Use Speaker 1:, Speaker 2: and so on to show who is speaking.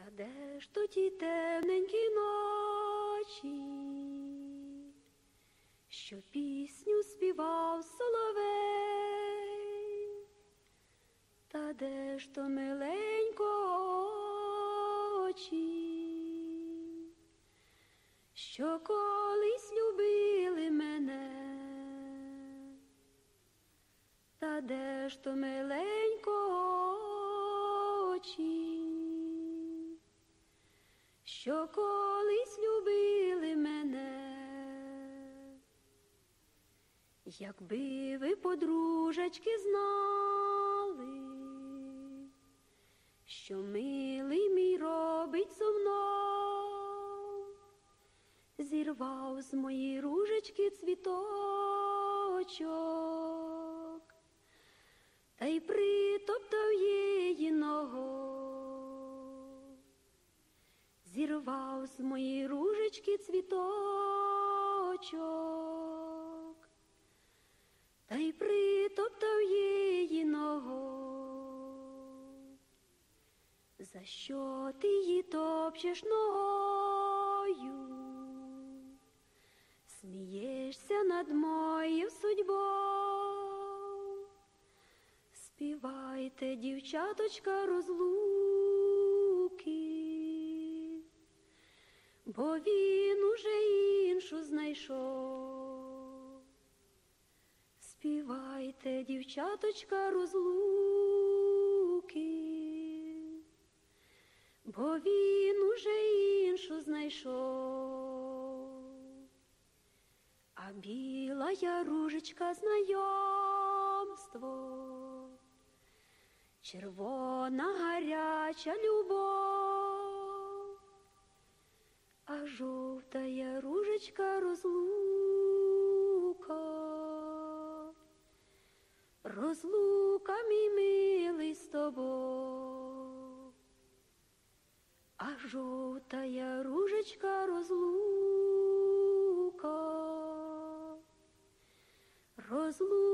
Speaker 1: Та де ж то ті темненькі ночі, що пісню співав соловей? Та де ж то миленько очі, що колись любили мене? Та де ж то миленько очі, що колись любили мене? Якби ви, подружечки, знали, що милий мій робить зо мною, зірвав з моєї ружечки цвіточок, та й притоптав її ногою. Зірвав з моєї ружечки цвіточок, та й притоптав її ногою. За що ти її топчеш ногою? Смієшся над моєю судьбою? Співайте, дівчаточка, розлуки, бо він уже іншу знайшов. Співайте, дівчаточка, розлуки, бо він уже іншу знайшов. А біла я ружечка знайомство, червона гаряча любов, а жовта я ружечка розлука, розлука, мій милий, з тобою. А жовта я ружечка розлука, розлука.